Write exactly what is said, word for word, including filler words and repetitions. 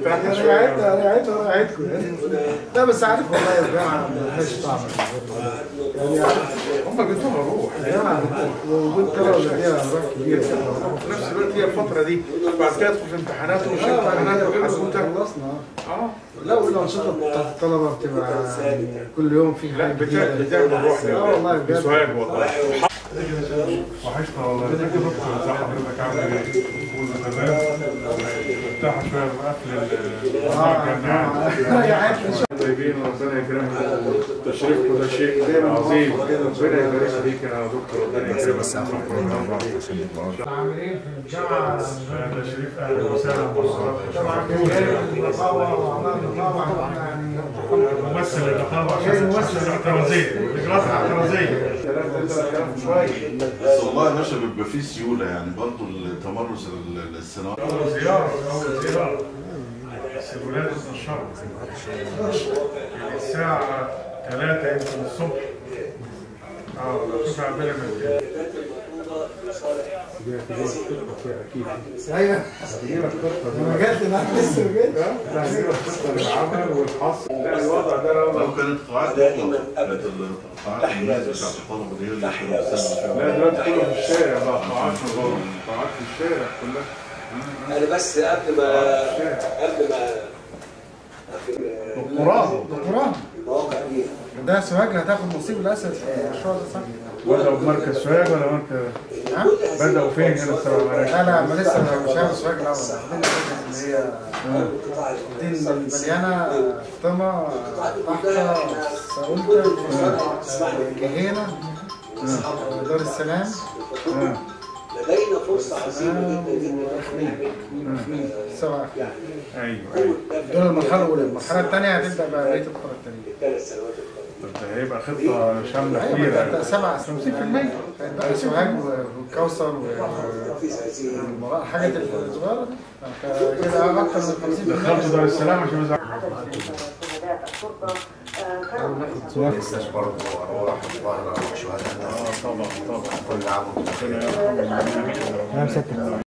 ارتحت شويه. انا ريحتها ريحتكم يعني. لا بس عارف والله الجامعه مالهاش طعم يعني. هم بيدوها روح الجامعه وجود طلبه فيها روح كبيره. وفي نفس الوقت هي الفتره دي بعد كده تدخل في امتحانات ومش امتحانات وحدوته. خلصنا. اه لا والانشطه بتاعت الطلبه بتبقى يعني كل يوم في حاجه جديده. بتعمل الروح اه والله بجد. سؤال والله. وحشنا والله. ازيك يا دكتور؟ ازي حضرتك؟ عامل ايه؟ كله تمام؟ مرتاحه شويه من قفل الجامعات. طيبين وربنا يكرمكم. تشريفكم ده شيء عظيم. ربنا يبارك فيك يا دكتور. ربنا يكرمك. عاملين في الجامعه. ده شريف اهلا وسهلا. طبعا النقابه واعمال النقابه يعني ممثل النقابه عشان ممثل الاعتراضيه الاجراءات الاعتراضيه. بس والله يا باشا بيبقى فيه سيوله يعني برضه التمرس السنوات. اول زياره اول زياره بس الولاد اتنشروا الساعه ثلاثة يمكن الصبح. اه شوف عمالة من كده. ايوه انا جت انا لسه جيت. لا هي الخطه للعمل والحصر. لا الوضع ده لو كانت قاعات كانت القاعات الناس بتاعت الطلبه دي اللي كانوا بيستنوا. لا دلوقتي كله في الشارع بقى. قاعات قاعات في الشارع كلها. انا بس قبل ما قبل ما دكتوراه دكتوراه المواقع دي ده سوهاج هتاخد نصيب الاسد في المشروع ده صح؟ بدأوا بمركز سوهاج ولا مركز؟ ها؟ بدأوا فين هنا السبع مراكز؟ لا لا ما لسه مش عارف سوهاج الاول. واخدين المركز اللي هي واخدين المليانه طمه طحطه ساولته جهينه دار السلام. لدينا فرصه عظيمه جدا جدا. سبعه. ايوه ايوه. دول المرحله الاولى. المرحله الثانيه هتبدا بقى بقيه القرى الثانيه. الثلاث سنوات طب ده هيبقى خطه شامله ايوه كبيره. سبعه خمسين بالمية هيبقى سوهاج والكوثر والحاجات الصغيره دي كده اكثر من خمسين بالمية. دخلتوا دار السلام عشان يوزعوا. لسه برضه ارواح بره وشهداء. اه طبعا طبعا. كل عام وانتم بخير.